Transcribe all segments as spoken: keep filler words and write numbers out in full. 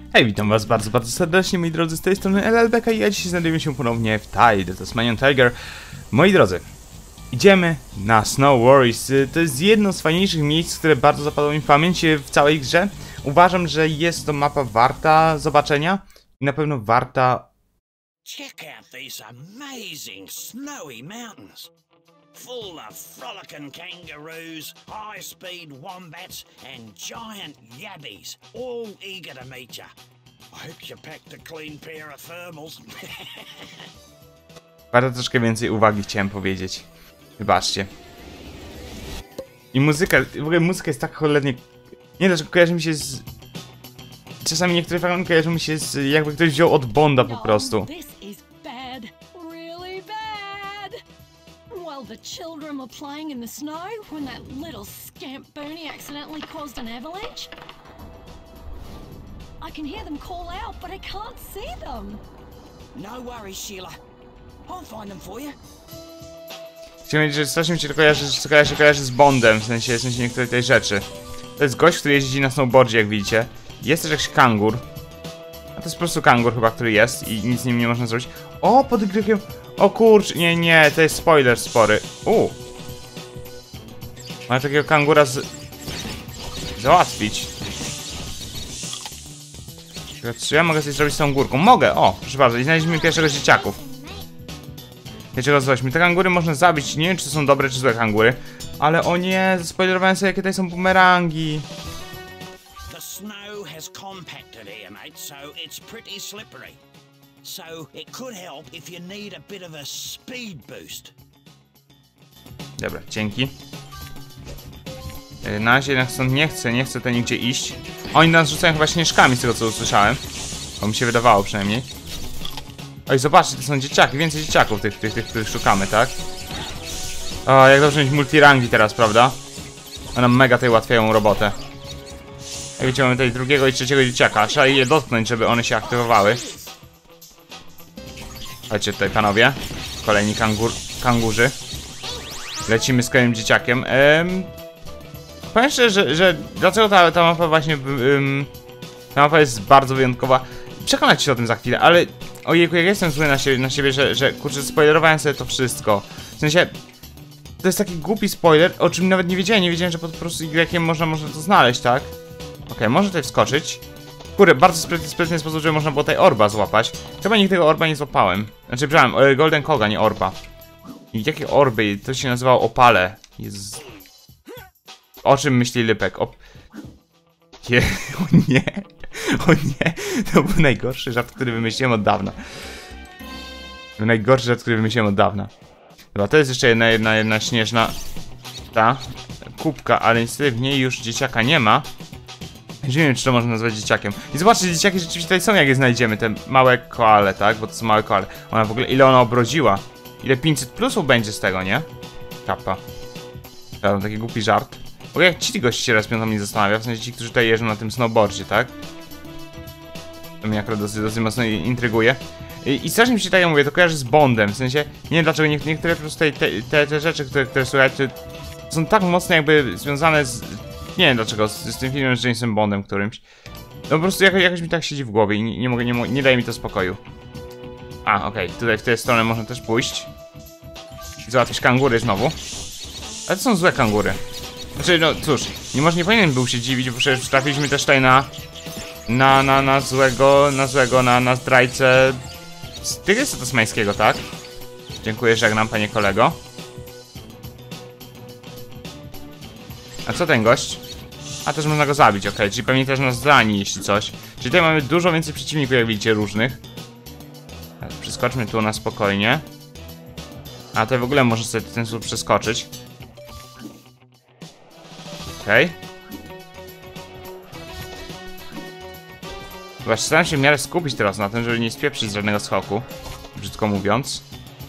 Hej, witam was bardzo, bardzo serdecznie, moi drodzy, z tej strony L L B K i ja dzisiaj znajdujemy się ponownie w Tide, Tasmanian Tiger. Moi drodzy, idziemy na Snow Worries. To jest jedno z fajniejszych miejsc, które bardzo zapadło mi w pamięć w całej grze. Uważam, że jest to mapa warta zobaczenia i na pewno warta... Check out these amazing snowy mountains. Full of frolicking kangaroos, high-speed wombats, and giant yabbies, all eager to meet you. I hope you packed a clean pair of thermals. Warto troszkę więcej uwagi, chciałem powiedzieć. Wybaczcie. I muzyka, w ogóle muzyka jest tak cholernie... Nie dlaczego kojarzy mi się z... Czasami niektóre fragmenty kojarzą mi się z... jakby ktoś wziął od Bonda po prostu. While the children were playing in the snow when that little scamp Bernie accidentally caused an avalanche. I can hear them call out, but I can't see them. No worries, Sheila. I'll find them for you. Chciałem powiedzieć, że strasznie mi się to kojarzy, że kojarzy, kojarzy z Bondem, w sensie, w sensie niektórych tej rzeczy. To jest gość, który jeździ na snowboardzie, jak widzicie. Jest też jakiś kangur. A to jest po prostu kangur chyba, który jest i nic z nim nie można zrobić. O, pod grykiem... O kurcz, nie, nie, to jest spoiler spory. Uuu. Mamy takiego kangura z... załatwić. Czy ja mogę coś zrobić z tą górką? Mogę, o, proszę bardzo, i znaleźliśmy pierwszego z dzieciaków. Wiecie, rozważmy, te kangury można zabić, nie wiem czy to są dobre czy złe kangury. Ale o nie, zaspoilerowałem sobie jakie tutaj są bumerangi. The snow has compacted here, mate, so it's pretty slippery. So it could help if you need a bit of a speed boost. Dobra, dzięki. Na razie jednak stąd nie chcę, nie chcę tutaj nigdzie iść. Oni nas rzucają chyba śnieżkami z tego co usłyszałem. Bo mi się wydawało przynajmniej. Oj, zobaczcie, to są dzieciaki, więcej dzieciaków tych, tych, tych, których szukamy, tak? O, jak dobrze mieć multirangi teraz, prawda? One mega tutaj ułatwiają robotę. Jak widzicie, mamy tutaj drugiego i trzeciego dzieciaka. Trzeba je dotknąć, żeby one się aktywowały. Chodźcie tutaj, panowie. Kolejni kangur, kangurzy. Lecimy z kolejnym dzieciakiem. Ehm, powiem szczerze, że, że dlaczego ta, ta mapa właśnie... Um, ta mapa jest bardzo wyjątkowa. Przekonać się o tym za chwilę, ale... Ojejku, jak jestem zły na siebie, na siebie że, że kurczę, spoilerowałem sobie to wszystko. W sensie... To jest taki głupi spoiler, o czym nawet nie wiedziałem. Nie wiedziałem, że po prostu Y można, można to znaleźć, tak? Okej, okay, może tutaj wskoczyć. Kurde, bardzo sprytny, sprytny sposób, żeby można było tutaj orba złapać. Chyba nigdy tego orba nie złapałem. Znaczy, przepraszam, Golden Koga, nie orba. I jakie orby? To się nazywało opale. Jest... O czym myśli Lypek? O... Nie, o nie. O nie. To był najgorszy żart, który wymyśliłem od dawna. To był najgorszy żart, który wymyśliłem od dawna. Dobra, to jest jeszcze jedna, jedna, jedna śnieżna... Ta kubka, ale niestety w niej już dzieciaka nie ma. Nie wiem, czy to można nazwać dzieciakiem. I zobaczcie, dzieciaki rzeczywiście tutaj są, jak je znajdziemy. Te małe koale, tak? Bo to są małe koale. Ona w ogóle, ile ona obrodziła? Ile pięćset plusów będzie z tego, nie? Kappa. To taki głupi żart. W ogóle jak ci goście się respią, to mnie zastanawia. W sensie ci, którzy tutaj jeżdżą na tym snowboardzie, tak? To mnie akurat dosyć, dosyć mocno intryguje. I, i strasznie mi się tak, jak mówię, to kojarzy z Bondem. W sensie, nie wiem dlaczego nie, niektóre po prostu te, te, te rzeczy, które, które słuchajcie, są tak mocno jakby związane z... Nie wiem dlaczego, z, z tym filmem z Jamesem Bondem którymś. No po prostu jakoś, jakoś mi tak siedzi w głowie i nie, nie mogę, nie, nie daje mi to spokoju. A, okej, okay. Tutaj w tę stronę można też pójść. I załatwić kangury znowu. Ale to są złe kangury. Znaczy, no cóż, nie może nie powinien był się dziwić, bo przecież trafiliśmy też tutaj na... Na, na, na złego, na złego, na, na zdrajcę... Z Tygrysa Tasmańskiego, tak? Dziękuję, żegnam, panie kolego. A co ten gość? A też można go zabić, ok, czyli pewnie też nas zrani, jeśli coś. Czyli tutaj mamy dużo więcej przeciwników, jak widzicie, różnych. Tak, przeskoczmy tu na spokojnie. A tutaj w ogóle można sobie ten sposób przeskoczyć. Okej. Okay. Chyba staram się w miarę skupić teraz na tym, żeby nie spieprzyć z żadnego skoku. Brzydko mówiąc.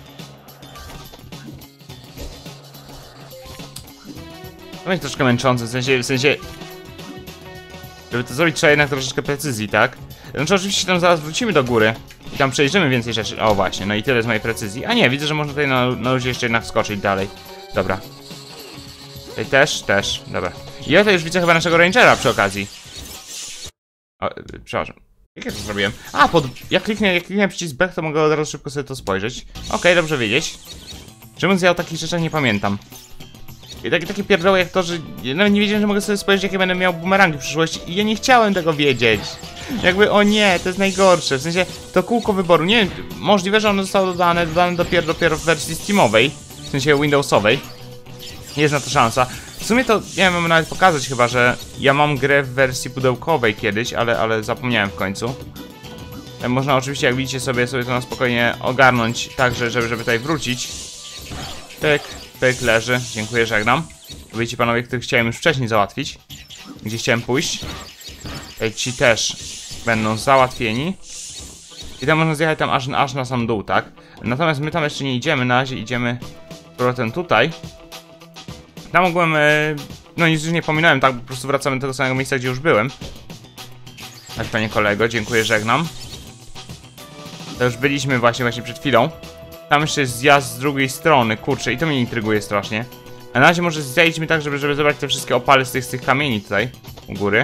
To będzie troszkę męczące, w sensie, w sensie... Żeby to zrobić, trzeba jednak troszeczkę precyzji, tak? Znaczy oczywiście tam zaraz wrócimy do góry i tam przejrzymy więcej rzeczy. O właśnie, no i tyle z mojej precyzji. A nie, widzę, że można tutaj na, na luzie jeszcze jednak skoczyć dalej. Dobra. Tutaj też, też, dobra. I ja tutaj już widzę chyba naszego Rangera przy okazji. O, przepraszam. Jak ja to zrobiłem? A, pod... jak kliknę, jak kliknę przycisk B, to mogę od razu szybko sobie to spojrzeć. Okej, okay, dobrze wiedzieć. Żebym ja o takich rzeczach nie pamiętam. I takie, takie pierdoły jak to, że ja nawet nie wiedziałem, że mogę sobie spojrzeć, jakie będę miał bumerangi w przyszłości. I ja nie chciałem tego wiedzieć. Jakby, o nie, to jest najgorsze. W sensie, to kółko wyboru. Nie wiem, możliwe, że ono zostało dodane, dodane dopiero, dopiero w wersji Steamowej. W sensie Windowsowej. Jest na to szansa. W sumie to, nie wiem, mam nawet pokazać chyba, że ja mam grę w wersji pudełkowej kiedyś, ale, ale zapomniałem w końcu. Można oczywiście, jak widzicie, sobie, sobie to na spokojnie ogarnąć, tak, że, żeby, żeby tutaj wrócić. Pyk, pyk, leży. Dziękuję, żegnam. Wiecie, panowie, których chciałem już wcześniej załatwić. Gdzie chciałem pójść. Tutaj ci też będą załatwieni. I tam można zjechać tam aż, aż na sam dół, tak? Natomiast my tam jeszcze nie idziemy, na razie idziemy z powrotem tutaj. Tam mogłem, no nic już nie pominąłem, tak, po prostu wracamy do tego samego miejsca, gdzie już byłem. Tak, panie kolego, dziękuję, żegnam. To już byliśmy właśnie, właśnie przed chwilą. Tam jeszcze jest zjazd z drugiej strony, kurczę, i to mnie intryguje strasznie. A na razie może zejdźmy tak, żeby, żeby zebrać te wszystkie opale z tych, z tych kamieni tutaj, u góry.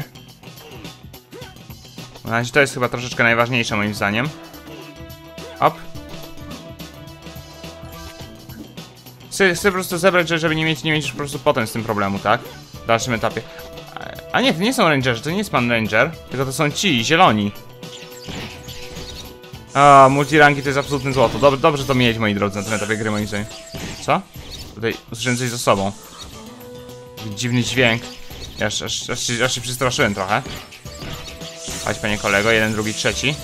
Na razie to jest chyba troszeczkę najważniejsze moim zdaniem. Hop. Chcę, chcę po prostu zebrać, żeby nie mieć, nie mieć już po prostu potem z tym problemu, tak? W dalszym etapie. A nie, to nie są rangerzy, to nie jest pan ranger, tylko to są ci, zieloni. A, multirangi to jest absolutne złoto. Dob dobrze to mieć, moi drodzy, na tym etapie gry, moim zdaniem. Co? Tutaj usłyszałem coś za sobą. Dziwny dźwięk. Ja aż, aż, aż, się, aż się przestraszyłem trochę. Chodź, panie kolego, jeden, drugi, trzeci.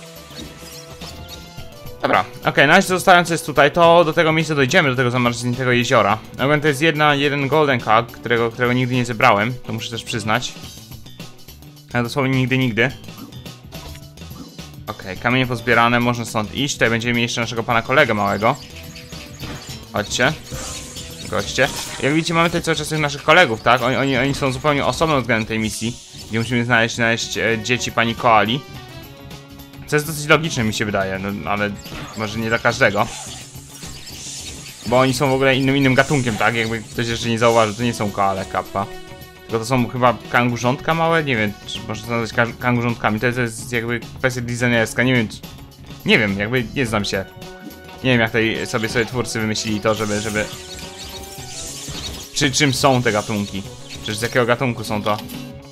Dobra, okej, okay, na razie zostając jest tutaj, to do tego miejsca dojdziemy, do tego zamarzniętego jeziora. No, to jest jedna, jeden golden card, którego, którego nigdy nie zebrałem, to muszę też przyznać. Ale dosłownie nigdy, nigdy. Okej, okay, kamienie pozbierane, można stąd iść. Tutaj będziemy mieli jeszcze naszego pana kolegę małego. Chodźcie. Goście. Jak widzicie, mamy tutaj cały czas tych naszych kolegów, tak? Oni, oni, oni są zupełnie osobno względem tej misji, gdzie musimy znaleźć, znaleźć e, dzieci pani koali. Co jest dosyć logiczne, mi się wydaje, no, ale może nie dla każdego. Bo oni są w ogóle innym, innym gatunkiem, tak? Jakby ktoś jeszcze nie zauważył, to nie są koale, kappa. Tylko to są chyba kangurzątka małe? Nie wiem, czy można to nazwać kangurzątkami. To jest, to jest jakby kwestia designerska, nie wiem, czy... Nie wiem, jakby nie znam się. Nie wiem, jak tutaj sobie, sobie twórcy wymyślili to, żeby, żeby... Czy czym są te gatunki? Czy z jakiego gatunku są to?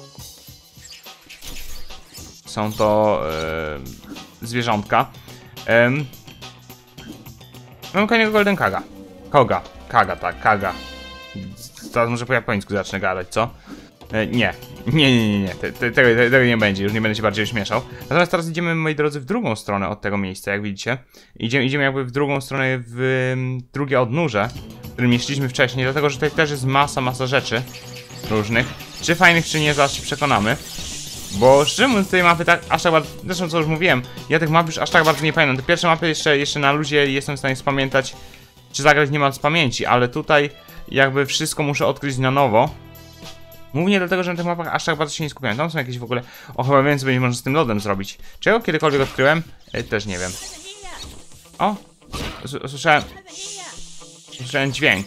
Są to yy, zwierzątka. Yy. Mam kolejnego Golden Kaga. Koga. Kaga, tak, Kaga. Teraz może po japońsku zacznę gadać, co? Yy, nie. Nie, nie, nie, nie. Te, te, tego, te, tego nie będzie, już nie będę się bardziej uśmieszał. Natomiast teraz idziemy, moi drodzy, w drugą stronę od tego miejsca, jak widzicie. Idziemy, idziemy jakby w drugą stronę, w drugie odnóże, w którym jeździliśmy wcześniej, dlatego że tutaj też jest masa, masa rzeczy różnych. Czy fajnych, czy nie, zaraz się przekonamy. Bo szczerze mówiąc, tej mapy tak aż tak bardzo, zresztą co już mówiłem, ja tych map już aż tak bardzo nie pamiętam. Te pierwsze mapy jeszcze, jeszcze na luzie jestem w stanie spamiętać, czy zagrać niemal z pamięci, ale tutaj jakby wszystko muszę odkryć na nowo. Głównie dlatego, że na tych mapach aż tak bardzo się nie skupiałem. Tam są jakieś w ogóle, o chyba więcej będzie można z tym lodem zrobić. Czego kiedykolwiek odkryłem? E, też nie wiem. O! Usłyszałem... Usłyszałem dźwięk.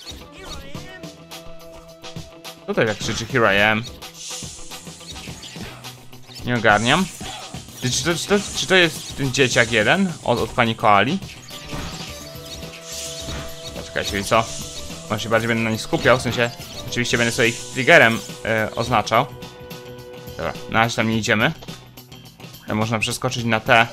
Tutaj jak krzyczy Here I am. Nie ogarniam. Czy, czy, to, czy, to, czy to jest ten dzieciak jeden od, od pani koali? Poczekajcie, i co? Może się bardziej będę na nich skupiał, w sensie oczywiście będę sobie ich triggerem e, oznaczał. Dobra, na razie tam nie idziemy. E, można przeskoczyć na te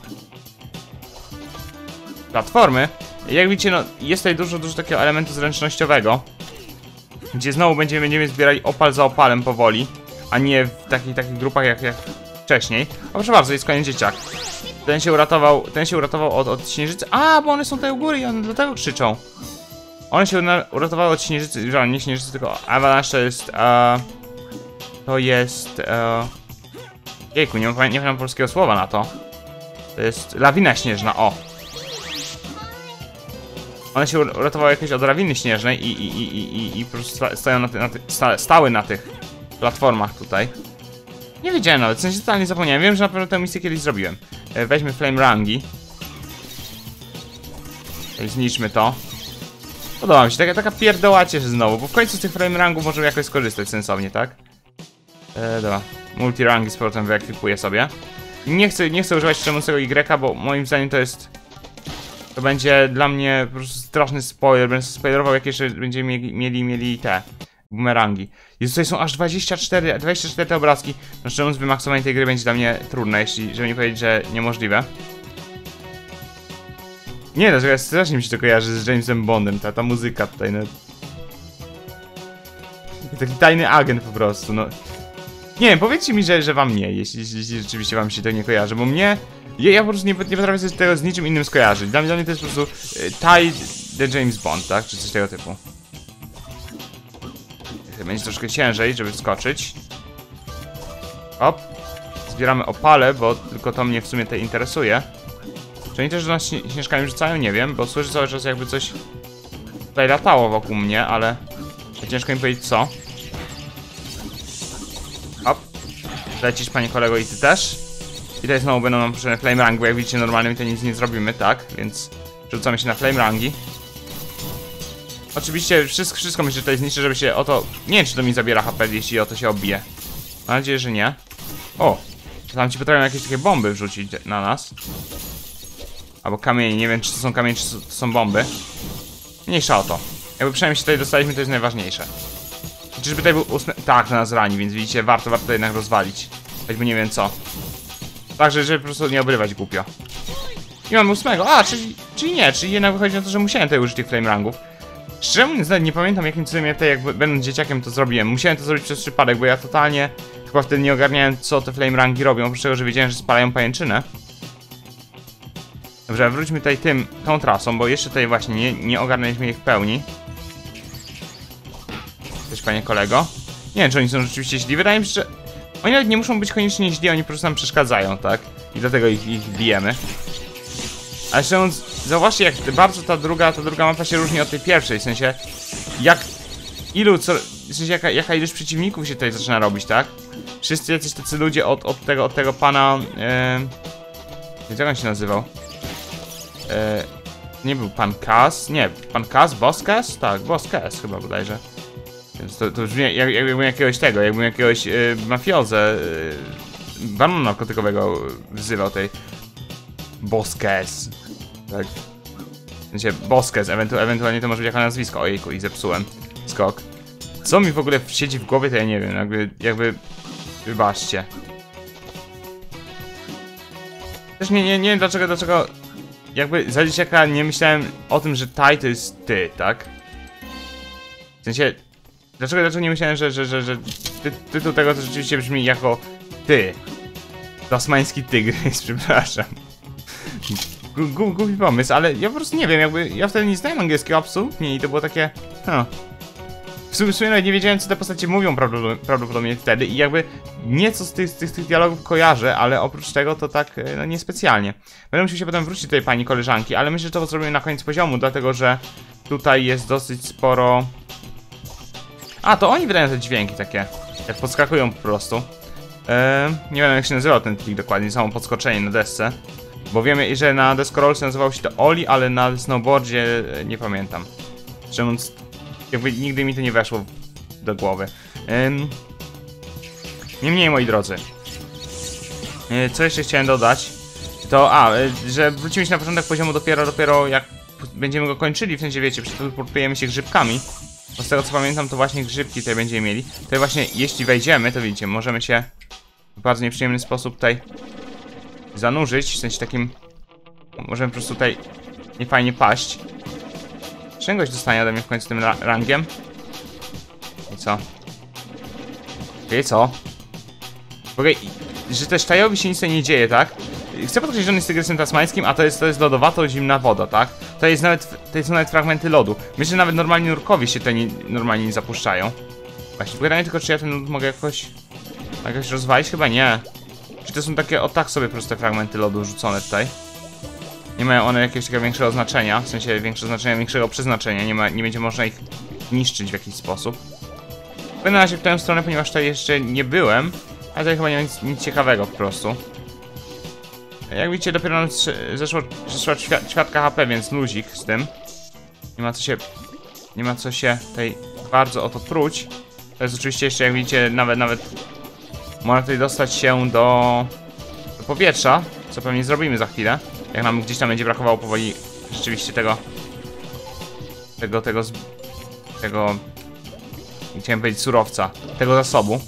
platformy. Jak widzicie, no jest tutaj dużo, dużo takiego elementu zręcznościowego, gdzie znowu będziemy, będziemy zbierali opal za opalem powoli, a nie w takich, takich grupach jak, jak wcześniej. O, proszę bardzo, jest kolejny dzieciak. Ten się uratował, ten się uratował od, od śnieżycy. A, bo one są tutaj u góry i one dlatego krzyczą. One się uratowały od śnieżycy, że nie śnieżycy, tylko avalanche to jest, uh, to jest, uh, jejku, nie mam, nie mam polskiego słowa na to. To jest lawina śnieżna, o. One się uratowały jakieś od lawiny śnieżnej i, i, i, i, i po prostu stoją na, ty, na ty, sta, stały na tych platformach tutaj. Nie wiedziałem nawet, w sensie totalnie zapomniałem. Wiem, że na pewno tę misję kiedyś zrobiłem. E, weźmy flame rangi. I zniszczmy to. Podoba mi się, taka, taka pierdołacie znowu, bo w końcu z tych flame rangów możemy jakoś skorzystać sensownie, tak? E, dobra, multirangi z powrotem wyekwipuję sobie. nie chcę, nie chcę używać szczemującego Y, bo moim zdaniem to jest... To będzie dla mnie po prostu straszny spoiler. Będę spoilerował, jak jeszcze będziemy mieli, mieli, mieli te bumerangi. Jezu, tutaj są aż dwadzieścia cztery, dwadzieścia cztery te obrazki. No szczerze mówiąc, wymaksowanie tej gry będzie dla mnie trudne, jeśli, żeby nie powiedzieć, że niemożliwe. Nie, dlaczego ja strasznie mi się to kojarzy z Jamesem Bondem, ta, ta muzyka tutaj, no. Taki tajny agent po prostu, no. Nie wiem, powiedzcie mi, że, że wam nie, jeśli, jeśli rzeczywiście wam się to nie kojarzy, bo mnie... Ja, ja po prostu nie, nie potrafię sobie tego z niczym innym skojarzyć. Dla mnie, dla mnie to jest po prostu y, Ty the James Bond, tak? Czy coś tego typu. Będzie troszkę ciężej, żeby wskoczyć. Hop. Zbieramy opale, bo tylko to mnie w sumie te interesuje. Czy oni też do nas śnieżkami rzucają? Nie wiem, bo słyszę cały czas jakby coś tutaj latało wokół mnie, ale ciężko mi powiedzieć co. Hop. Lecisz, panie kolego, i ty też. I tutaj znowu będą nam potrzebne flame rangi, bo jak widzicie normalnie to nic nie zrobimy, tak? Więc rzucamy się na flame rangi. Oczywiście wszystko, wszystko myślę, że tutaj zniszczę, żeby się o to... Nie wiem, czy to mi zabiera H P, jeśli o to się odbije. Mam nadzieję, że nie. O! Tam ci potrafią jakieś takie bomby wrzucić na nas. Albo kamienie, nie wiem, czy to są kamienie, czy to są bomby. Mniejsza o to. Jakby przynajmniej się tutaj dostaliśmy, to jest najważniejsze. Czyżby tutaj był ósmy... Tak, to nas rani, więc widzicie, warto, warto to jednak rozwalić. Choćby nie wiem co. Także, żeby po prostu nie obrywać głupio. I mamy ósmego. A, czyli, czyli nie, czyli jednak wychodzi na to, że musiałem tutaj użyć tych flame rangów. Szczerze mówiąc, nie pamiętam, jakim cudem ja tutaj, jak będąc dzieciakiem, to zrobiłem. Musiałem to zrobić przez przypadek, bo ja totalnie chyba wtedy nie ogarniałem, co te flame rangi robią, oprócz tego, że wiedziałem, że spalają pajęczynę. Dobrze, wróćmy tutaj tym, tą trasą, bo jeszcze tutaj właśnie nie, nie ogarnęliśmy jej w pełni. Cześć, panie kolego. Nie wiem, czy oni są rzeczywiście źli. Wydaje mi się, że oni nawet nie muszą być koniecznie źli, oni po prostu nam przeszkadzają, tak? I dlatego ich, ich bijemy. Ale szczerze mówiąc, zauważcie, jak bardzo ta druga, ta druga mapa się różni od tej pierwszej, w sensie jak ilu, co, w sensie jaka, jaka ilość przeciwników się tutaj zaczyna robić, tak? Wszyscy jacyś tacy ludzie od, od tego, od tego pana, yy, jak on się nazywał? Yy, nie był pan Kaz, nie, pan Kaz, Boss Kaz? Tak, Boss Kaz chyba bodajże. Więc to, to brzmi jak, jakbym jakiegoś tego, jakbym jakiegoś yy, mafiozę, yy, banana narkotykowego wzywał tej Boskes. Tak. W sensie Boskes, ewentu ewentualnie to może być jako nazwisko. Ojejku, i zepsułem skok. Co mi w ogóle siedzi w głowie, to ja nie wiem, jakby, jakby... Wybaczcie. Też nie, nie, nie wiem dlaczego, dlaczego... Jakby za dzieciaka nie myślałem o tym, że Ty to jest ty, tak? W sensie... Dlaczego, dlaczego nie myślałem, że, że, że, że ty, tytuł tego to rzeczywiście brzmi jako ty. Tasmański tygrys, przepraszam. Głupi pomysł, ale ja po prostu nie wiem, jakby ja wtedy nie znałem angielskiego absolutnie i to było takie... Huh. W sumie, w sumie nawet nie wiedziałem, co te postacie mówią prawdopodobnie wtedy i jakby nieco z tych, z tych, z tych dialogów kojarzę, ale oprócz tego to tak, no niespecjalnie. Będę musiał się potem wrócić do tej pani koleżanki, ale myślę, że to zrobimy na koniec poziomu, dlatego że tutaj jest dosyć sporo... A, to oni wydają te dźwięki takie, jak podskakują po prostu. Eee, nie wiem, jak się nazywał ten trik dokładnie, samo podskoczenie na desce. Bo wiemy, że na deskorolce nazywało się to Oli, ale na snowboardzie nie pamiętam. Czemu jakby nigdy mi to nie weszło do głowy. Ym... Niemniej, moi drodzy. Yy, co jeszcze chciałem dodać? To, a, yy, że wrócimy się na początek poziomu dopiero, dopiero jak będziemy go kończyli, w sensie wiecie, przeteleportujemy się grzybkami. Bo z tego co pamiętam, to właśnie grzybki tutaj będziemy mieli. To właśnie, jeśli wejdziemy, to widzicie, możemy się w bardzo nieprzyjemny sposób tutaj zanurzyć, w sensie takim... Możemy po prostu tutaj niefajnie paść. Czegoś dostanie ode mnie w końcu tym ra rangiem. I co? I co? W ogóle, że też Tajowi się nic nie dzieje, tak? Chcę podkreślić, że on jest tygrysem tasmańskim, a to jest, to jest lodowato zimna woda, tak? To jest nawet, to są nawet fragmenty lodu. Myślę, że nawet normalni nurkowie się tutaj nie, normalnie nie zapuszczają. Właśnie, pytanie tylko, czy ja ten lód mogę jakoś... jakoś rozwalić? Chyba nie. Czy to są takie, o tak sobie proste fragmenty lodu rzucone tutaj? Nie mają one jakiegoś takiego większego znaczenia, w sensie większego znaczenia, większego przeznaczenia, nie, ma, nie będzie można ich niszczyć w jakiś sposób. Będę na razie w tę stronę, ponieważ tutaj jeszcze nie byłem, ale tutaj chyba nie ma nic, nic ciekawego po prostu. Jak widzicie, dopiero nam zeszło, zeszła ćwiartka H P, więc luzik z tym. Nie ma co się, nie ma co się tutaj bardzo o to pruć. To jest oczywiście jeszcze, jak widzicie, nawet, nawet można tutaj dostać się do, do powietrza, co pewnie zrobimy za chwilę. Jak nam gdzieś tam będzie brakowało powoli rzeczywiście tego... Tego, tego... Tego... Chciałem powiedzieć surowca. Tego zasobu.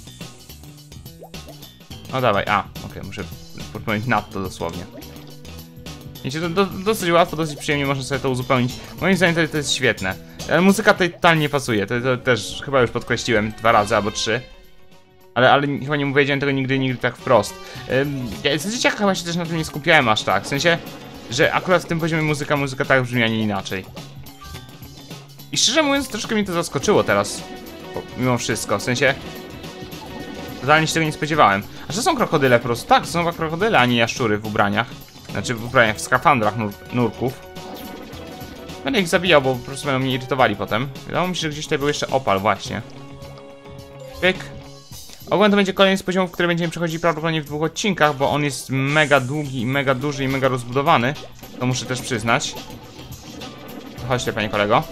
No dawaj, a, okej, okay, muszę podpomnieć nadto dosłownie. Wiecie, to do, dosyć łatwo, dosyć przyjemnie można sobie to uzupełnić. Moim zdaniem to, to jest świetne. Ale muzyka tutaj totalnie nie pasuje, to, to też chyba już podkreśliłem dwa razy albo trzy. Ale, ale chyba nie powiedziałem tego nigdy, nigdy tak wprost. Ja z dzieciaka chyba się też na tym nie skupiałem aż tak, w sensie, że akurat w tym poziomie muzyka, muzyka tak brzmi, a nie inaczej. I szczerze mówiąc, troszkę mnie to zaskoczyło teraz, mimo wszystko, w sensie... Totalnie się tego nie spodziewałem. A że są krokodyle po prostu? Tak, są krokodyle, a nie jaszczury w ubraniach. Znaczy w ubraniach, w skafandrach nur nurków. Będę ich zabijał, bo po prostu będą mnie irytowali potem. Wydawało mi się, że gdzieś tutaj był jeszcze opal, właśnie. Pyk. Ogólnie to będzie kolejny z poziomów, który będziemy przechodzić prawdopodobnie w dwóch odcinkach, bo on jest mega długi, mega duży i mega rozbudowany. To muszę też przyznać. Chodźcie, panie kolego.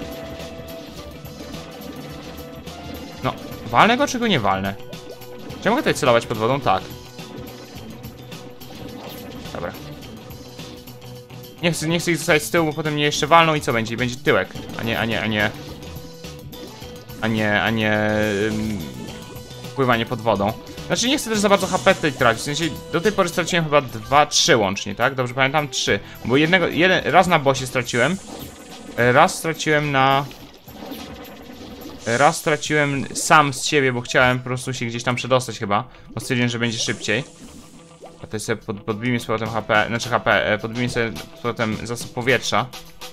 No, walnę go, czy go nie walnę? Czy ja mogę tutaj celować pod wodą? Tak. Dobra. Nie chcę, nie chcę ich zostawić z tyłu, bo potem mnie jeszcze walną i co będzie? Będzie tyłek, a nie, a nie, a nie... A nie, a nie... Um, pływanie pod wodą. Znaczy nie chcę też za bardzo H P tutaj tracić, w sensie do tej pory straciłem chyba dwa, trzy łącznie, tak? Dobrze pamiętam? trzy. Bo jednego, jeden, raz na bossie straciłem. Raz straciłem na... Raz straciłem sam z siebie, bo chciałem po prostu się gdzieś tam przedostać chyba. Bo stwierdziłem, że będzie szybciej. A tutaj sobie pod, podbijmy z powrotem H P, znaczy H P, podbijmy sobie z powrotem zasób powietrza.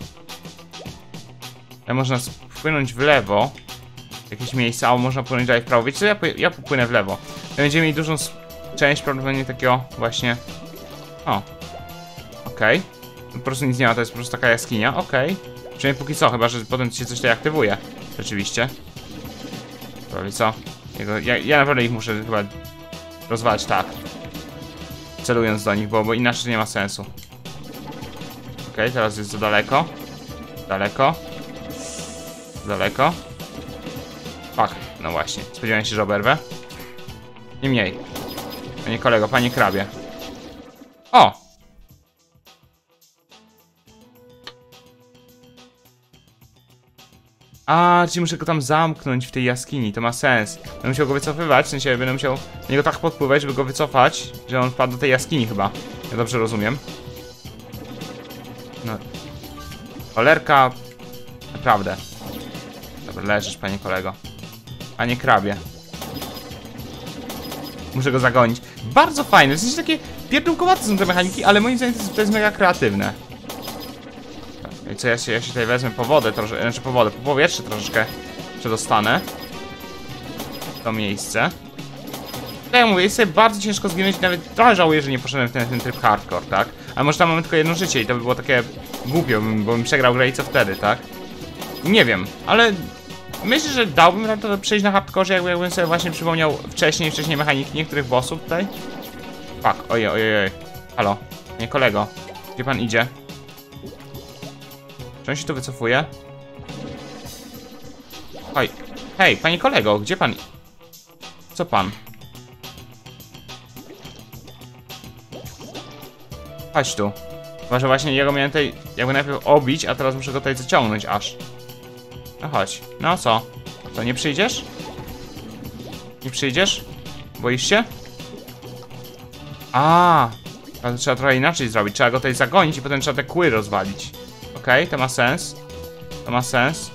A można wpłynąć w lewo. Jakieś miejsce, a można płynąć dalej w prawo. Wiecie co, ja, ja popłynę w lewo. Będziemy mieli dużą część prawdopodobnie takiego właśnie... O. Okej. Okay. Po prostu nic nie ma, to jest po prostu taka jaskinia, okej. Okay. Przynajmniej póki co, chyba że potem się coś tutaj aktywuje. Rzeczywiście. Prawie co? Jego, ja, ja naprawdę ich muszę chyba rozwalać tak. Celując do nich, bo, bo inaczej nie ma sensu. Okej, okay, teraz jest za daleko. Daleko. Daleko. Fuck, no właśnie. Spodziewałem się, że oberwę. Nie mniej. Panie kolego, panie krabie. O! A, czyli muszę go tam zamknąć w tej jaskini, to ma sens. Będę musiał go wycofywać, w sensie będę musiał na niego tak podpływać, żeby go wycofać, że on wpadł do tej jaskini chyba. Ja dobrze rozumiem. No. Cholerka. Naprawdę. Dobra, leżysz, panie kolego. Panie krabie. Muszę go zagonić. Bardzo fajne, w sensie takie pierdółkowate są te mechaniki, ale moim zdaniem to jest, to jest mega kreatywne. I co, ja się, ja się tutaj wezmę po wodę troszeczkę, znaczy po wodę, po powietrze troszeczkę przedostanę. W to miejsce. Tak jak mówię, jest sobie bardzo ciężko zginąć i nawet trochę żałuję, że nie poszedłem w ten, ten tryb hardcore, tak? Ale może tam mamy tylko jedno życie i to by było takie głupio, bo bym przegrał grę i co wtedy, tak? Nie wiem, ale myślę, że dałbym radę przejść na hardcore, jakby, jakbym sobie właśnie przypomniał wcześniej, wcześniej mechaniki niektórych bossów tutaj. Fuck, ojej, ojej, ojej. Halo, nie kolego, gdzie pan idzie? Czy on się tu wycofuje? Oj, hej, panie kolego, gdzie pan? Co pan? Chodź tu. Chyba, że właśnie jego miałem tutaj jakby najpierw obić, a teraz muszę go tutaj zaciągnąć aż. No chodź. No co? Co, nie przyjdziesz? Nie przyjdziesz? Boisz się? A, to trzeba trochę inaczej zrobić. Trzeba go tutaj zagonić i potem trzeba te kły rozwalić. Okej, okay, to ma sens. To ma sens.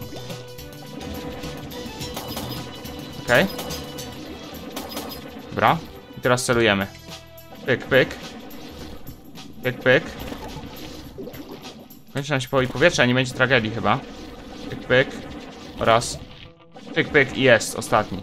Okej. Okay. Dobra. I teraz celujemy. Pyk, pyk. Pyk, pyk. Kończy nam się powoli powietrza, nie będzie tragedii chyba. Pyk, pyk. Oraz pyk, pyk i jest, ostatni.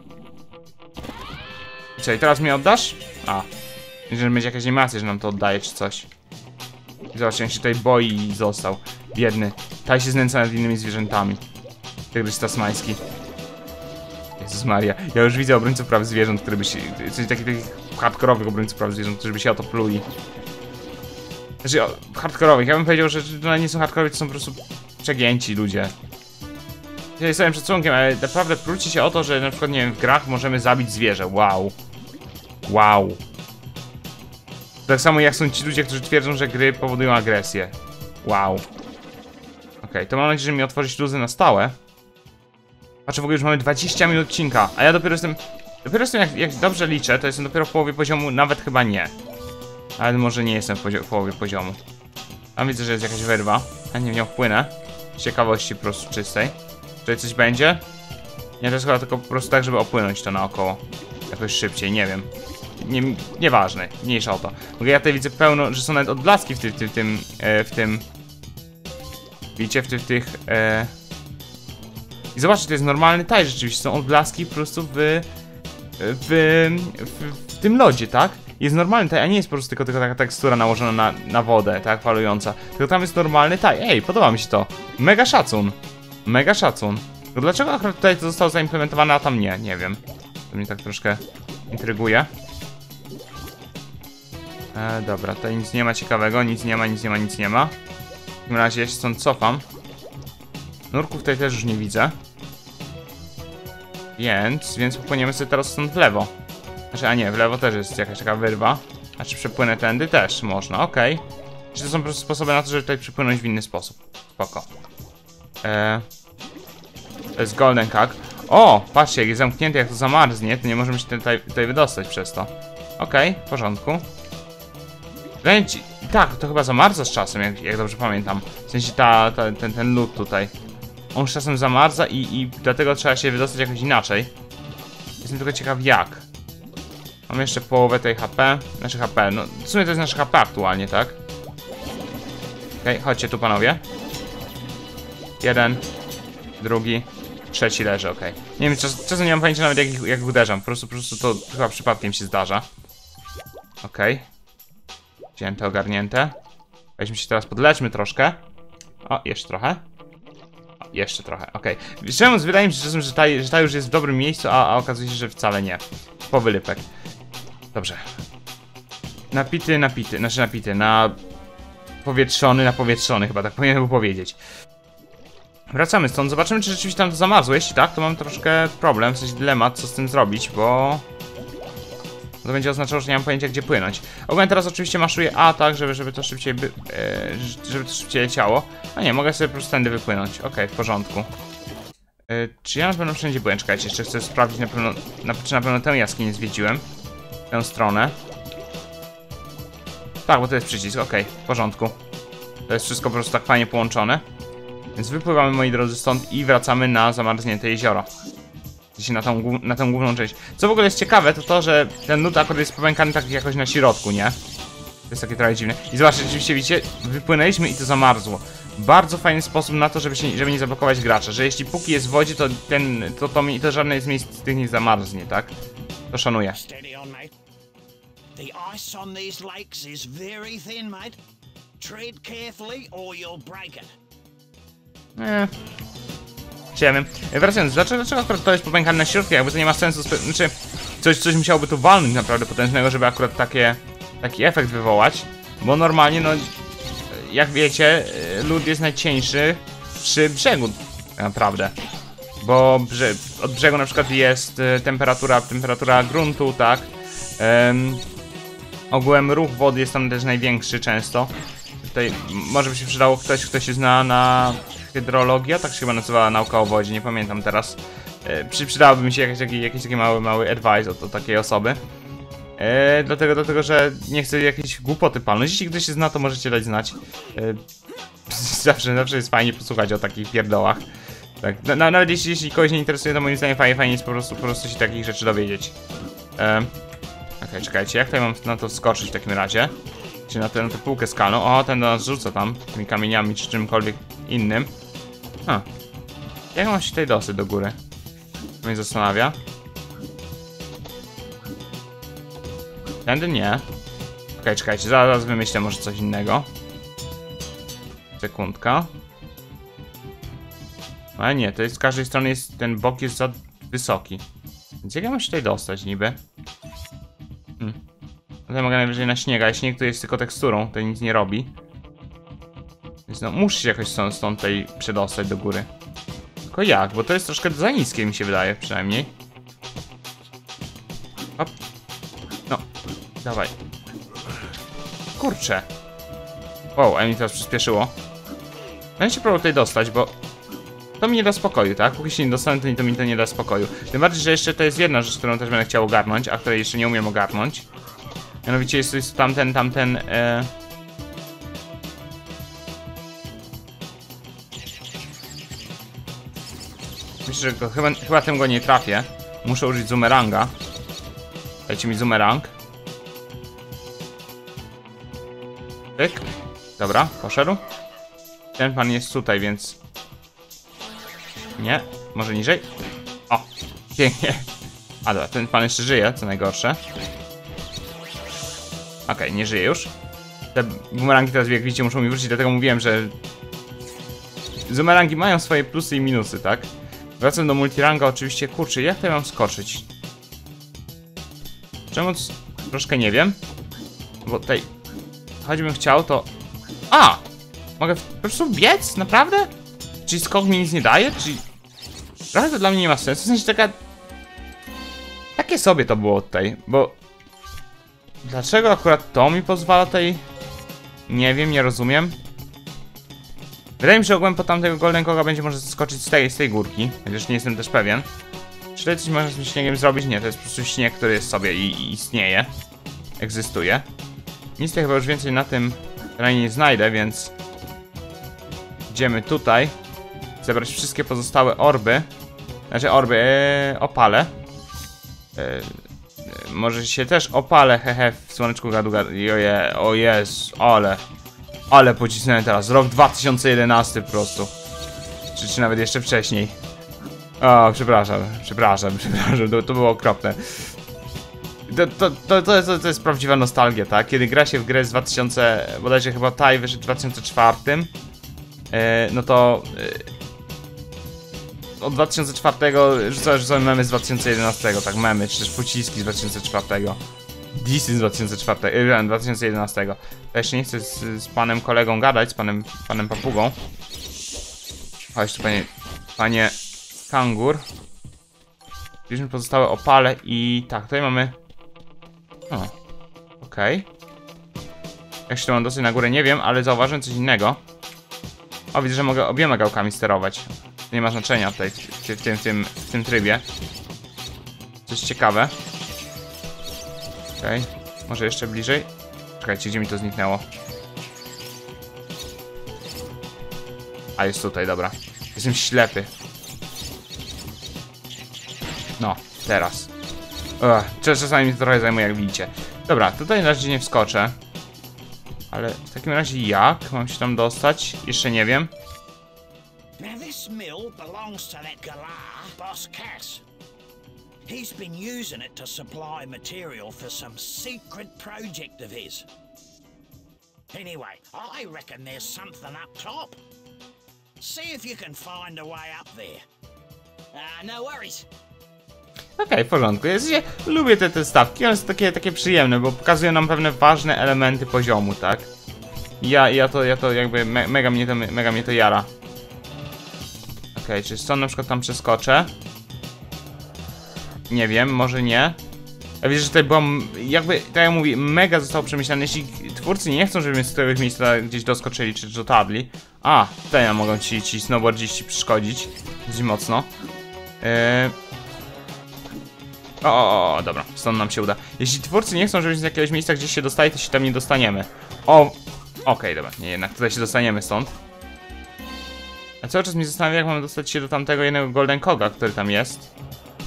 I co, i teraz mnie oddasz? A. Myślę, że będzie jakaś animacja, że nam to oddaje czy coś. I zobaczcie, on się tutaj boi i został. Biedny. Taj się znęca nad innymi zwierzętami. Tygrys tasmański. Jezus Maria. Ja już widzę obrońców praw zwierząt, które by się... Coś takich, takich hardkorowych obrońców praw zwierząt, którzy by się o to pluli. Znaczy, o, hardkorowych. Ja bym powiedział, że to nie są hardkorowi, to są po prostu przegięci ludzie. Ja jestem przed słonkiem, ale naprawdę plujcie się o to, że na przykład, nie wiem, w grach możemy zabić zwierzę. Wow. Wow. Tak samo jak są ci ludzie, którzy twierdzą, że gry powodują agresję. Wow. Okej, okay, to mam nadzieję, że mi otworzy śluzy na stałe. Patrzę, w ogóle już mamy dwadzieścia minut odcinka, a ja dopiero jestem... Dopiero jestem, jak, jak dobrze liczę, to jestem dopiero w połowie poziomu, nawet chyba nie. Ale może nie jestem w, pozio w połowie poziomu. Tam widzę, że jest jakaś wyrwa. Ja nie w nią wpłynę. Z ciekawości po prostu czystej. Czy coś będzie? Nie, to jest chyba tylko po prostu tak, żeby opłynąć to naokoło. Jakoś szybciej, nie wiem. Nie, nieważne, mniejsza o to. Bo ja tutaj widzę pełno, że są nawet odblaski w, ty, ty, tym, e, w tym... Widzicie, w, ty, w tych... E... I zobaczcie, to jest normalny taj, rzeczywiście są odblaski po prostu w... W, w, w tym lodzie, tak? Jest normalny taj, a nie jest po prostu tylko, tylko taka tekstura nałożona na, na wodę, tak? Falująca. Tylko tam jest normalny taj. Ej, podoba mi się to. Mega szacun. Mega szacun. No dlaczego akurat tutaj to zostało zaimplementowane, a tam nie? Nie wiem. To mnie tak troszkę intryguje. E, dobra, tutaj nic nie ma ciekawego. Nic nie ma, nic nie ma, nic nie ma. W takim razie ja się stąd cofam. Nurków tutaj też już nie widzę. Więc, więc popłyniemy sobie teraz stąd w lewo. Znaczy, a nie, w lewo też jest jakaś taka wyrwa. A czy przepłynę tędy? Też można, okej. Okay. Czy to są po prostu sposoby na to, żeby tutaj przepłynąć w inny sposób? Spoko. Eee, to jest golden kak. O, patrzcie, jak jest zamknięty, jak to zamarznie, to nie możemy się tutaj, tutaj wydostać przez to. Okej, okay, w porządku. Lęci... Tak, to chyba zamarza z czasem, jak, jak dobrze pamiętam. W sensie ta, ta, ten, ten lód tutaj. On z czasem zamarza i, i dlatego trzeba się wydostać jakoś inaczej. Jestem tylko ciekaw jak. Mam jeszcze połowę tej H P. Nasze H P, no w sumie to jest nasze H P aktualnie, tak? Okej, okay, chodźcie tu panowie. Jeden. Drugi. Trzeci leży, okej. Okay. Nie wiem, czas, czasem nie mam pojęcia nawet jak, jak uderzam. Po prostu, po prostu to chyba przypadkiem się zdarza. Okej. Okay. Wzięte, ogarnięte. Weźmy się teraz, podlećmy troszkę. O, jeszcze trochę. O, jeszcze trochę, okej. Okay. Czemu wydaje mi się czasem, że ta, że ta już jest w dobrym miejscu, a, a okazuje się, że wcale nie. Powylypek. Dobrze. Napity, napity, znaczy napity, na... Powietrzony, napowietrzony, chyba tak powinienem powiedzieć. Wracamy stąd, zobaczymy, czy rzeczywiście tam to zamarzło. Jeśli tak, to mam troszkę problem, w sensie dylemat, co z tym zrobić, bo... To będzie oznaczało, że nie mam pojęcia, gdzie płynąć. Ogólnie teraz oczywiście maszuję A, tak, żeby, żeby to szybciej by, e, żeby to szybciej leciało. A nie, mogę sobie po prostu tędy wypłynąć. Okej, okay, w porządku. E, czy ja na pewno wszędzie byłem? Czekajcie, jeszcze chcę sprawdzić na pewno, na, czy na pewno tę jaskinię zwiedziłem. Tę stronę. Tak, bo to jest przycisk, okej, okay, w porządku. To jest wszystko po prostu tak fajnie połączone. Więc wypływamy, moi drodzy, stąd i wracamy na zamarznięte jezioro. Na tą, na tę główną część. Co w ogóle jest ciekawe, to to, że ten lód akurat jest popękany tak jakoś na środku, nie? To jest takie trochę dziwne. I zobaczcie, rzeczywiście widzicie, wypłynęliśmy i to zamarzło. Bardzo fajny sposób na to, żeby, się, żeby nie zablokować gracza, że jeśli póki jest w wodzie, to ten, to, to, to żadne z miejsc z tych nie zamarznie, tak? To szanuję. The ice on these lakes is very thin, mate. Tread carefully or you'll break it. Eee. Chciałem. Wracając, dlaczego, dlaczego akurat to jest popękane na środku? Jakby to nie ma sensu. Znaczy, coś, coś musiałoby tu walnąć naprawdę potężnego, żeby akurat takie, taki efekt wywołać. Bo normalnie, no, jak wiecie, lód jest najcieńszy przy brzegu, naprawdę. Bo brze od brzegu na przykład jest temperatura, temperatura gruntu, tak. Um, ogółem ruch wody jest tam też największy często. Tutaj może by się przydało ktoś, kto się zna na hydrologia, tak się chyba nazywała nauka o wodzie, nie pamiętam teraz. E, przy, przydałoby mi się jakiś taki, jakiś taki mały, mały advice od, od takiej osoby. E, dlatego, dlatego, że nie chcę jakieś głupoty palnąć. Jeśli ktoś się zna, to możecie dać znać. E, zawsze, zawsze jest fajnie posłuchać o takich pierdołach. Tak, na, nawet jeśli, jeśli kogoś nie interesuje, to moim zdaniem fajnie, fajnie jest po prostu, po prostu się takich rzeczy dowiedzieć. E, Okej, okay, czekajcie, jak tutaj mam na to skoczyć w takim razie? Czy na tę, na tę półkę skalną? O, ten do nas rzuca tam, tymi kamieniami czy czymkolwiek innym. Ha. Jak mam się tutaj dostać do góry? To mnie zastanawia. Tędy nie. Okej, okay, czekajcie, zaraz wymyślę może coś innego. Sekundka. Ale nie, to jest z każdej strony jest, ten bok jest za wysoki. Więc jak ja mam się tutaj dostać niby? Hmm. Tutaj mogę najwyżej na śnieg, ale śnieg to jest tylko teksturą, to nic nie robi. Więc no, muszę się jakoś stąd, stąd tutaj przedostać do góry. Tylko jak? Bo to jest troszkę za niskie, mi się wydaje, przynajmniej. Hop. No, dawaj. kurczę. Wow, a mi teraz przyspieszyło. Będę się próbował tutaj dostać, bo to mi nie da spokoju, tak? Póki się nie dostanę, to mi to, mi to nie da spokoju. Tym bardziej, że jeszcze to jest jedna rzecz, którą też będę chciał ogarnąć, a której jeszcze nie umiem ogarnąć. Mianowicie jest, jest tamten, tamten... E... Myślę, że go, chyba, chyba tym go nie trafię. Muszę użyć zoomeranga. Dajcie mi zoomerang. Pyk. Dobra, poszedł. Ten pan jest tutaj, więc... Nie, może niżej? O, pięknie. A dobra, ten pan jeszcze żyje, co najgorsze. Okej, okay, nie żyje już. Te bumerangi teraz, jak widzicie, muszą mi wrócić, dlatego mówiłem, że... Zoomerangi mają swoje plusy i minusy, tak? Wracam do multiranga, oczywiście, kurczę, jak to mam skoczyć? Czemu? Troszkę nie wiem. Bo tutaj... Choćbym chciał, to... A! Mogę po prostu biec? Naprawdę? Czyli skok mi nic nie daje? Czyli... Trochę to dla mnie nie ma sensu, w sensie taka... Takie sobie to było tutaj, bo... Dlaczego akurat to mi pozwala tutaj... Nie wiem, nie rozumiem. Wydaje mi się, że ogółem po tamtego Golden Koga będzie można skoczyć z tej, z tej górki. Chociaż nie jestem też pewien. Czy tutaj coś można z tym śniegiem zrobić? Nie, to jest po prostu śnieg, który jest sobie i, i istnieje. Egzystuje. Nic tutaj chyba już więcej na tym terenie nie znajdę, więc... Idziemy tutaj. Zebrać wszystkie pozostałe orby. Znaczy orby, ee, opale. E, może się też opalę, hehe, w słoneczku gadu gadu. Oje, o jest, ale... Ale pocisnąłem teraz, rok dwa tysiące jedenasty po prostu. Czy, czy nawet jeszcze wcześniej. O, przepraszam, przepraszam, przepraszam, to, to było okropne. To, to, to, to, jest, to jest prawdziwa nostalgia, tak? Kiedy gra się w grę z dwa tysiące, bodajże chyba taj wyszedł w dwa tysiące czwartym. E, no to... E, od dwa tysiące czwartego rzucałem, rzucałem memy z dwa tysiące jedenastego, tak, memy, czy też pociski z dwa tysiące czwartego. Disy z dwa tysiące czwartego, e, dwa tysiące jedenastego. Ja jeszcze nie chcę z, z panem kolegą gadać, z panem, panem papugą. Chodź tu, panie, panie kangur. Bierzemy pozostałe opale i tak, tutaj mamy... O, okej. Okay. Jak się to mam dosyć na górę, nie wiem, ale zauważyłem coś innego. O, widzę, że mogę obiema gałkami sterować. To nie ma znaczenia tutaj, w, w, w, tym, w, tym, w tym trybie. Coś ciekawe. Okej, okay. Może jeszcze bliżej. Czekajcie, gdzie mi to zniknęło? A, jest tutaj, dobra. Jestem ślepy. No, teraz. Ugh, czasami mi to trochę zajmuje, jak widzicie. Dobra, tutaj na razie nie wskoczę. Ale w takim razie jak mam się tam dostać? Jeszcze nie wiem. Now this mill belongs to that galah, Boss Cass. He's been using it to supply material for some secret project of his. Anyway, I reckon there's something up top. See if you can find a way up there. Uh, no worries. Okej, okay, w porządku. Ja się, lubię te, te stawki, one są takie, takie przyjemne, bo pokazują nam pewne ważne elementy poziomu, tak? Ja, ja to, ja to jakby, me, mega, mnie to, mega mnie to jara. Okej, okay, czy stąd na przykład tam przeskoczę? Nie wiem, może nie. Ja widzę, że tutaj byłam, jakby, tak jak mówię, mega zostało przemyślane. Jeśli twórcy nie chcą, żebyśmy z któregoś miejsca gdzieś doskoczyli, czy dotarli. A, tutaj nam mogą ci, ci snowboardziści przeszkodzić. Dość mocno. Yy... O, o, o, dobra, stąd nam się uda. Jeśli twórcy nie chcą, żebyśmy z jakiegoś miejsca gdzieś się dostali, to się tam nie dostaniemy. O, okej, okay, dobra, nie, jednak tutaj się dostaniemy stąd. A cały czas mnie zastanawia, jak mamy dostać się do tamtego jednego Golden Koga, który tam jest.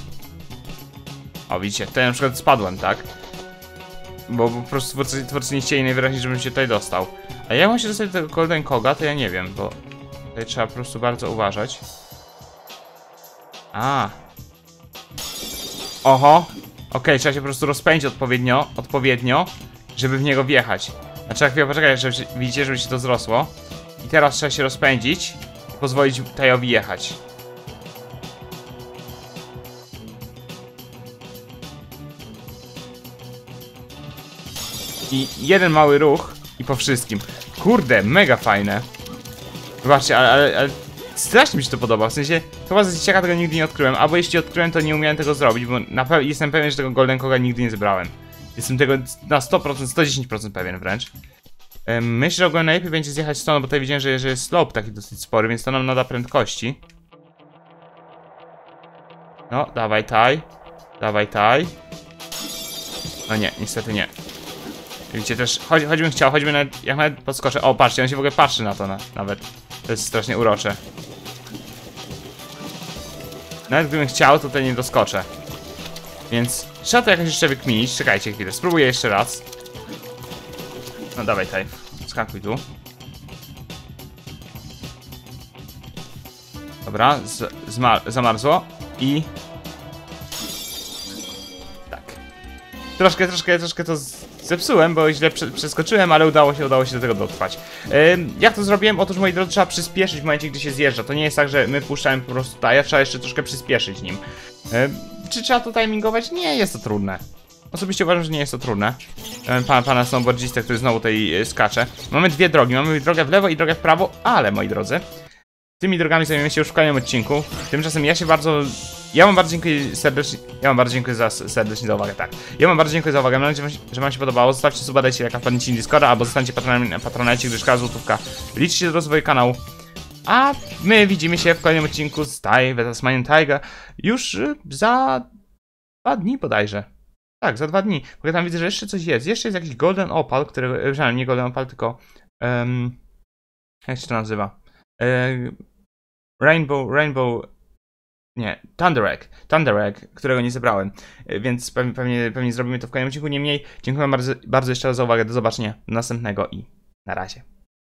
O, widzicie, tutaj na przykład spadłem, tak? Bo po prostu twórcy, twórcy nie chcieli najwyraźniej, żebym się tutaj dostał. A jak mam się dostać do tego Golden Koga, to ja nie wiem, bo tutaj trzeba po prostu bardzo uważać. A. Oho. Okej, okay, trzeba się po prostu rozpędzić odpowiednio, odpowiednio, żeby w niego wjechać. Znaczy, jak chwilę poczekać, żeby, widzicie, żeby się to zrosło. I teraz trzeba się rozpędzić i pozwolić Tajowi jechać. I jeden mały ruch i po wszystkim. Kurde, mega fajne. Zobaczcie, ale, ale, ale strasznie mi się to podoba. W sensie, chyba z dzieciaka tego nigdy nie odkryłem. Albo jeśli odkryłem, to nie umiałem tego zrobić, bo na pe jestem pewien, że tego Golden Koga nigdy nie zebrałem. Jestem tego na sto procent, sto dziesięć procent pewien wręcz. Myślę, że ogólnie najlepiej będzie zjechać stąd, bo tutaj widziałem, że, że jest slope taki dosyć spory, więc to nam nada prędkości. No, dawaj taj. Dawaj taj. No nie, niestety nie. Widzicie też, choć, choćbym chciał, choćbym nawet, jak nawet podskoczę. O, patrzcie, on się w ogóle patrzy na to na, nawet. To jest strasznie urocze. Nawet gdybym chciał, to tutaj nie doskoczę. Więc trzeba to jakoś jeszcze wykminić. Czekajcie chwilę, spróbuję jeszcze raz. No dawaj taj, skakuj tu. Dobra, z, zamarzło i... Tak. Troszkę, troszkę, troszkę to zepsułem, bo źle prze, przeskoczyłem, ale udało się, udało się do tego dotrwać. Ym, jak to zrobiłem? Otóż, moi drodzy, trzeba przyspieszyć w momencie, gdy się zjeżdża. To nie jest tak, że my puszczamy po prostu tutaj, a trzeba jeszcze troszkę przyspieszyć nim. Ym, czy trzeba to timingować? Nie jest to trudne. Osobiście uważam, że nie jest to trudne. Pana, pana snowboardzista, który znowu tutaj yy, skacze. Mamy dwie drogi, mamy drogę w lewo i drogę w prawo, ale, moi drodzy, tymi drogami zajmiemy się już w kolejnym odcinku. Tymczasem ja się bardzo... Ja wam bardzo dziękuję serdecznie... Ja wam bardzo dziękuję za, serdecznie za uwagę, tak. Ja wam bardzo dziękuję za uwagę, mam nadzieję, że wam się podobało. Zostawcie suba, dajcie lajka, wpadnijcie na Discorda, albo zostańcie patronami na Patronite, gdyż każda złotówka liczy się do rozwoju kanału. A my widzimy się w kolejnym odcinku z Ty versus Tasmanian Tiger już y, za... dwa dni bodajże. Tak, za dwa dni. Bo ja tam widzę, że jeszcze coś jest. Jeszcze jest jakiś Golden Opal, który... Żadne, nie Golden Opal, tylko... Um, jak się to nazywa? Um, Rainbow... Rainbow... Nie, Thunder Egg. Thunder Egg, którego nie zebrałem. Więc pewnie, pewnie, pewnie zrobimy to w kolejnym odcinku. Niemniej, dziękuję bardzo, bardzo jeszcze raz za uwagę. Do zobaczenia następnego i na razie.